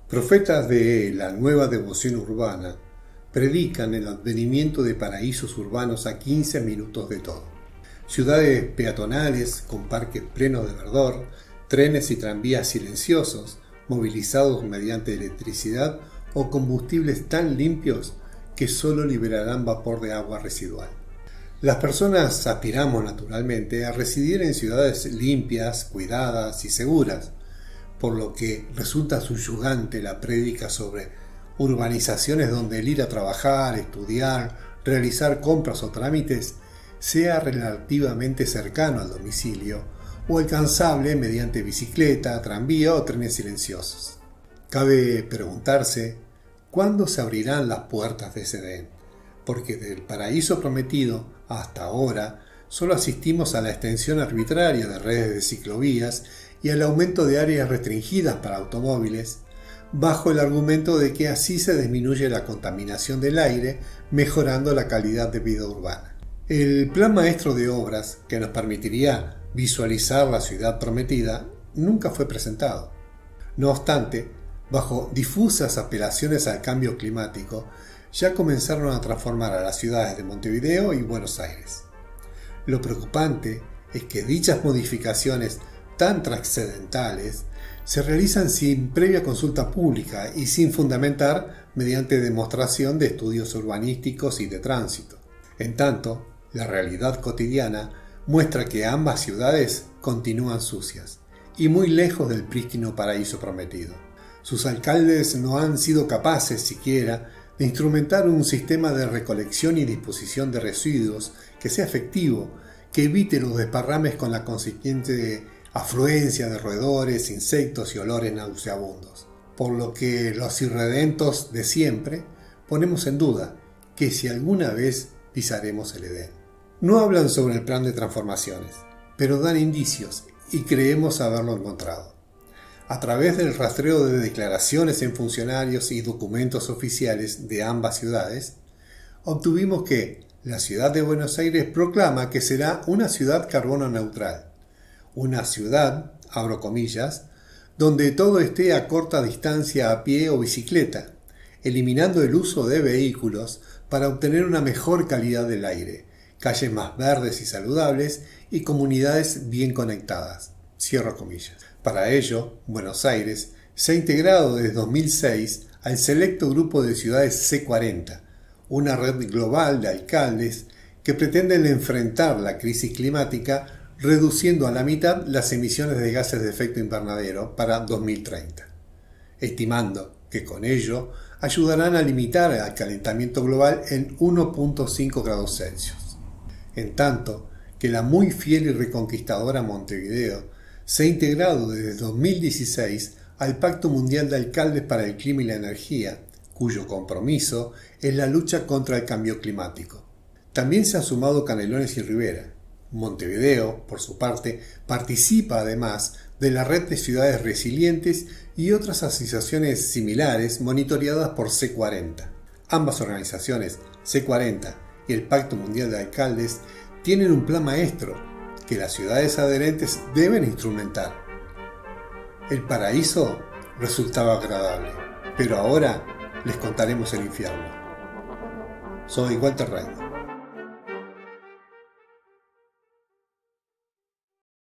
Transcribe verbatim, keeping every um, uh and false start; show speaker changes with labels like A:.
A: Profetas de la nueva devoción urbana predican el advenimiento de paraísos urbanos a quince minutos de todo. Ciudades peatonales con parques plenos de verdor, trenes y tranvías silenciosos, movilizados mediante electricidad o combustibles tan limpios que solo liberarán vapor de agua residual. Las personas aspiramos naturalmente a residir en ciudades limpias, cuidadas y seguras, por lo que resulta subyugante la prédica sobre urbanizaciones donde el ir a trabajar, estudiar, realizar compras o trámites sea relativamente cercano al domicilio o alcanzable mediante bicicleta, tranvía o trenes silenciosos. Cabe preguntarse cuándo se abrirán las puertas de ese Edén, porque del paraíso prometido hasta ahora solo asistimos a la extensión arbitraria de redes de ciclovías y al aumento de áreas restringidas para automóviles, bajo el argumento de que así se disminuye la contaminación del aire, mejorando la calidad de vida urbana. El plan maestro de obras que nos permitiría visualizar la ciudad prometida nunca fue presentado. No obstante, bajo difusas apelaciones al cambio climático, ya comenzaron a transformar a las ciudades de Montevideo y Buenos Aires. Lo preocupante es que dichas modificaciones tan trascendentales se realizan sin previa consulta pública y sin fundamentar mediante demostración de estudios urbanísticos y de tránsito. En tanto, la realidad cotidiana muestra que ambas ciudades continúan sucias y muy lejos del prístino paraíso prometido. Sus alcaldes no han sido capaces siquiera de instrumentar un sistema de recolección y disposición de residuos que sea efectivo, que evite los desparrames con la consiguiente afluencia de roedores, insectos y olores nauseabundos. Por lo que los irredentos de siempre ponemos en duda que si alguna vez pisaremos el Edén. No hablan sobre el plan de transformaciones, pero dan indicios y creemos haberlo encontrado. A través del rastreo de declaraciones en funcionarios y documentos oficiales de ambas ciudades, obtuvimos que la ciudad de Buenos Aires proclama que será una ciudad carbono neutral, una ciudad, abro comillas, donde todo esté a corta distancia a pie o bicicleta, eliminando el uso de vehículos para obtener una mejor calidad del aire, calles más verdes y saludables y comunidades bien conectadas, cierro comillas. Para ello, Buenos Aires se ha integrado desde dos mil seis al selecto grupo de ciudades C cuarenta, una red global de alcaldes que pretenden enfrentar la crisis climática reduciendo a la mitad las emisiones de gases de efecto invernadero para dos mil treinta, estimando que con ello ayudarán a limitar el calentamiento global en uno punto cinco grados Celsius. En tanto que la muy fiel y reconquistadora Montevideo se ha integrado desde dos mil dieciséis al Pacto Mundial de Alcaldes para el Clima y la Energía, cuyo compromiso es la lucha contra el cambio climático. También se han sumado Canelones y Rivera. Montevideo, por su parte, participa además de la red de ciudades resilientes y otras asociaciones similares monitoreadas por C cuarenta. Ambas organizaciones, C cuarenta y el Pacto Mundial de Alcaldes, tienen un plan maestro que las ciudades adherentes deben instrumentar. El paraíso resultaba agradable, pero ahora les contaremos el infierno. Soy Walter Ray.